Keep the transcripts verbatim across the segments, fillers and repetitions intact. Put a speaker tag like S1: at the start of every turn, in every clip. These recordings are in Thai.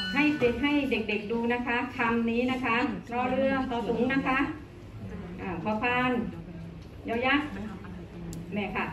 S1: ให้เด็กให้เด็กๆดูนะคะคำนี้นะคะรอเรือต่อสูงนะคะอ่าพอพานยอยักษ์แม่ค่ะ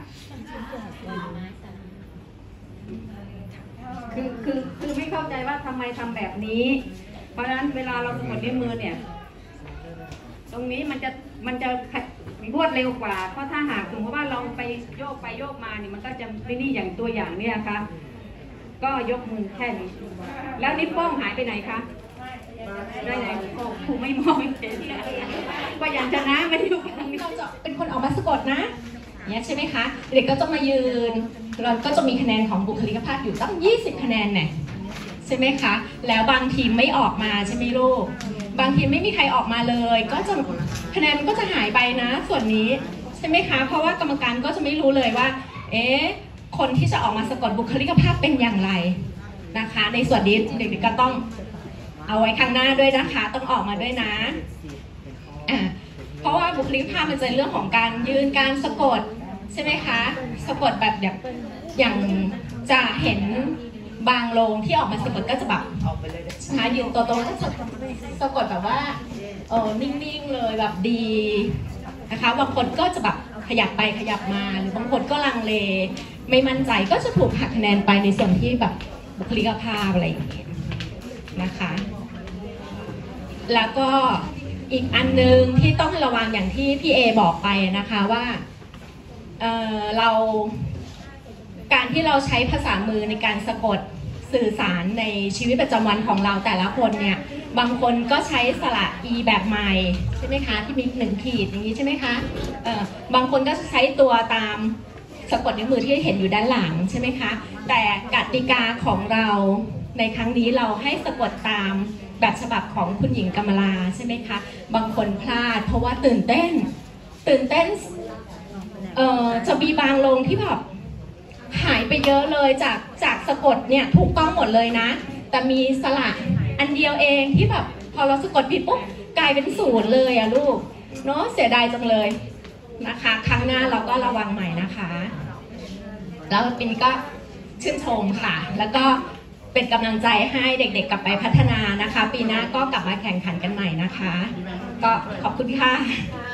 S1: คือคือคือไม่เข้าใจว่าทำไมทำแบบนี้เพราะฉะนั้นเวลาเรากดนิ้วมือเนี่ยตรงนี้มันจะมันจะรวดเร็วกว่าเพราะถ้าหากสมมติว่าเราไปโยกไปโยกมาเนี่ยมันก็จะไม่นี่อย่างตัวอย่างเนี่ยค่ะก็ยกมือแค่นี้แล้วนิ้วโป้งหายไปไหนคะได้ไหนโอ้ครูไม่มองเห็นว่าอย่างชนะไม่อยู่ตรงนี้
S2: เราจะเป็นคนออกมาสะกดนะเนี่ยใช่ไหมคะเด็กก็จะมายืนเราก็จะมีคะแนนของบุคลิกภาพอยู่ตั้งยี่สิบคะแนนเนี่ยใช่ไหมคะแล้วบางทีมไม่ออกมาใช่ไหมลูกบางทีไม่มีใครออกมาเลยก็จะคะแนนมันก็จะหายไปนะส่วนนี้ใช่ไหมคะเพราะว่ากรรมการก็จะไม่รู้เลยว่าเอ๊ะคนที่จะออกมาสะกดบุคลิกภาพเป็นอย่างไรนะคะในส่วนนี้เด็กๆก็ต้องเอาไว้ข้างหน้าด้วยนะคะต้องออกมาด้วยนะอ่ะเพราะว่าบุคลิกภาพมันจะเรื่องของการยืนการสะกดใช่ไหมคะสะกดแบบแบบอย่างจะเห็นบางโรงที่ออกมาสะกดก็จะแบบนะคะยืนตัวตรงก็จะสะกดแบบว่าเออนิ่งๆเลยแบบดีนะคะบางคนก็จะแบบขยับไปขยับมาหรือบางคนก็ลังเลไม่มั่นใจก็จะถูกหักคะแนนไปในส่วนที่แบบบุคลิกภาพอะไรอย่างเงี้ยนะคะแล้วก็อีกอันนึงที่ต้องระวังอย่างที่พี่เอบอกไปนะคะว่าเอ่อเราการที่เราใช้ภาษามือในการสะกดสื่อสารในชีวิตประจำวันของเราแต่ละคนเนี่ยบางคนก็ใช้สระอีแบบใหม่ใช่ไหมคะที่มีหนึ่งขีดอย่างนี้ใช่ไหมคะเอ่อบางคนก็ใช้ตัวตามสะกดนิ้วมือที่เห็นอยู่ด้านหลังใช่ไหมคะแต่กติกาของเราในครั้งนี้เราให้สะกดตามแบบฉบับของคุณหญิงกำมลาใช่ไหมคะบางคนพลาดเพราะว่าตื่นเต้นตื่นเต้นเอ่อจะมีบางลงที่แบบหายไปเยอะเลยจากจากสะกดเนี่ยถูกต้องหมดเลยนะแต่มีสระอันเดียวเองที่แบบพอเราสะกดผิดปุ๊บกลายเป็นศูนย์เลยอะลูกเนาะเสียดายจังเลยนะคะครั้งหน้าเราก็ระวังใหม่นะคะแล้วปีนี้ก็ชื่นชมค่ะแล้วก็เป็นกำลังใจให้เด็กๆกลับไปพัฒนานะคะปีหน้าก็กลับมาแข่งขันกันใหม่นะคะก็ขอบคุณค่ะ